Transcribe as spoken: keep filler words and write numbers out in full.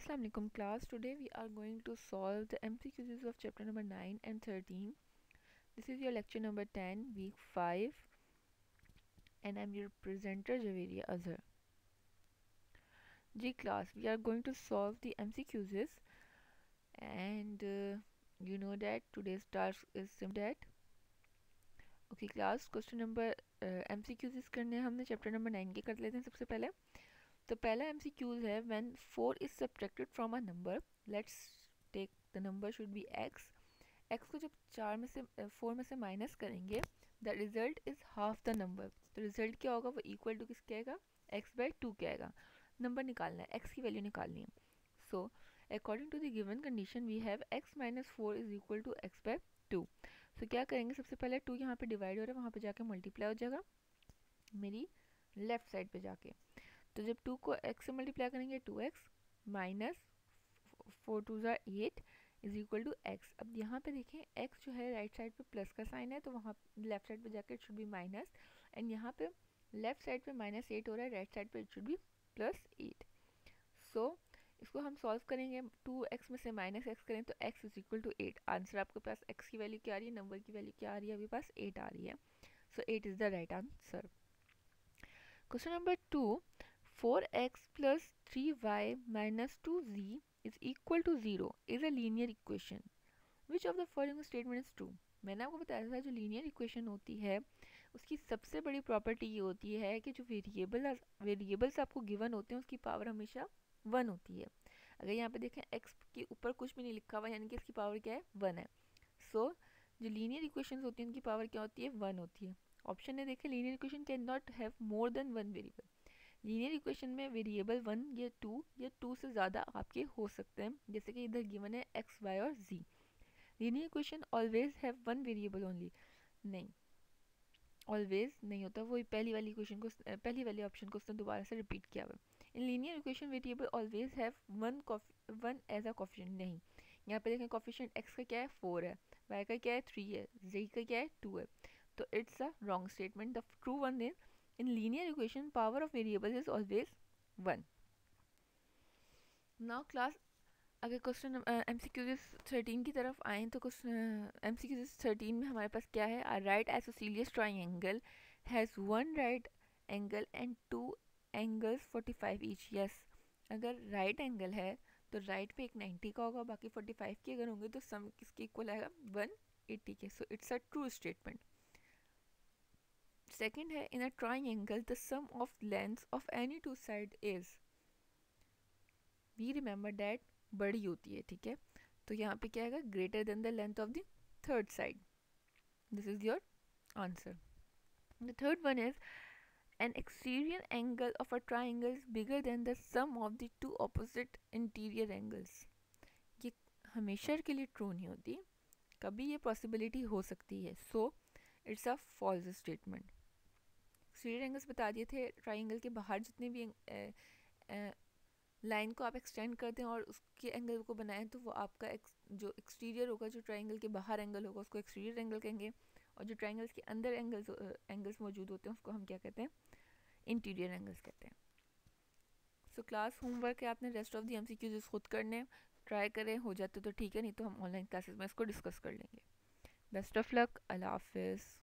Assalamu alaikum class. Today we are going to solve the M C Qs of chapter number nine and thirteen. This is your lecture number ten, week five, and I'm your presenter Javeria Azhar. G class, we are going to solve the M C Qs and uh, you know that today's task is simple. Okay class, question number uh, M C Qs करने हमने chapter number nine के कर लेते हैं सबसे पहले. तो पहला M C Qs है when four is subtracted from a number. Let's take the number should be x. x को जब चार में से फोर में से माइनस करेंगे the result is half the number. तो रिजल्ट क्या होगा, वो इक्वल टू किसके आएगा, x बाई टू के आएगा. नंबर निकालना है, x की वैल्यू निकालनी है. So according to the given condition we have x minus four is equal to x by two. So क्या करेंगे, सबसे पहले टू यहाँ पे डिवाइड हो रहा है, वहाँ पे जाके मल्टीप्लाई हो जाएगा मेरी लेफ्ट साइड पे जाके. तो जब टू को x से मल्टीप्लाई करेंगे two x minus four two ज़ा eight is equal to x. अब यहाँ पे देखें x जो है राइट साइड पे प्लस का साइन है, तो वहाँ लेफ्ट साइड पे जाकर it should be minus. And यहाँ पे लेफ्ट साइड पे माइनस एट हो रहा है, राइट साइड पे it should be plus eight. So इसको हम सॉल्व करेंगे, टू एक्स में से माइनस एक्स करें तो x is equal to eight. Answer आपके पास x की वैल्यू क्या आ रही है, नंबर की वैल्यू क्या आ रही है, अभी पास एट आ रही है. So eight is the right answer. Question number two, four x plus three y minus two z is equal to zero is a linear equation. Which of the following statement is true? मैंने आपको बताया था जो linear equation होती है उसकी सबसे बड़ी प्रॉपर्टी ये होती है कि जो वेरिएबल वेरिएबल्स आपको गिवन होते हैं उसकी पावर हमेशा वन होती है. अगर यहाँ पे देखें x के ऊपर कुछ भी नहीं लिखा हुआ यानी कि इसकी पावर क्या है, वन है. सो so, जो लीनियर इक्वेशन होती हैं उनकी पावर क्या होती है, वन होती है. ऑप्शन ने देखें linear equation cannot have more than one variable. Linear equation में वेरिएबल वन या टू या टू से ज़्यादा आपके हो सकते हैं, जैसे कि इधर गिवन है एक्स वाई और z. Linear equation always have one variable only, नहीं ऑलवेज नहीं होता. वो पहली वाली इक्वेशन को पहली वाली ऑप्शन को उसने दोबारा से रिपीट किया हुआ. In linear equation variable always have one one as a coefficient, नहीं. यहाँ पे देखें कोफिशिएंट एक्स का क्या है, फोर है, वाई का क्या है, थ्री है, जी का क्या है, टू है. तो it's a wrong statement. The true one is in linear equation power of variables is always one. Now class, अगर question M C Qs thirteen की तरफ आएँ तो question M C Qs thirteen में हमारे पास क्या है, a right isosceles triangle has one right angle and two angles forty five each. yes, अगर राइट right एंगल है तो राइट right पे एक नाइन्टी का होगा, बाकी फोर्टी फाइव के अगर होंगे तो सम किसके इक्वल आएगा, वन एटी के. So it's a true statement. Second है, in a triangle the sum of lengths of any two side is, we remember that बड़ी होती है, ठीक है. तो यहाँ पे क्या है, greater than the length of the third side. This is your answer. The third one is an exterior angle of a triangle is bigger than the sum of the two opposite interior angles. ये हमेशा के लिए true नहीं होती, कभी ये possibility हो सकती है. So it's a false statement. Exterior angles बता दिए थे, ट्राइंगल के बाहर जितने भी लाइन को आप एक्सटेंड करते हैं और उसके एंगल को बनाएं तो वो आपका एक्स, जो एक्सटीरियर होगा, जो ट्राइंगल के बाहर एंगल होगा उसको एक्सटीरियर एंगल कहेंगे, और जो ट्राइंगल्स के अंदर एंगल्स एंगल्स मौजूद होते हैं उसको हम क्या कहते हैं, इंटीरियर एंगल्स कहते हैं. सो क्लास होमवर्क है, आपने रेस्ट ऑफ द एमसीक्यूज खुद करने ट्राई करें, हो जाते तो ठीक है, नहीं तो हम ऑनलाइन क्लासेस में इसको डिस्कस कर लेंगे. बेस्ट ऑफ लक, अल्लाह हाफिज़.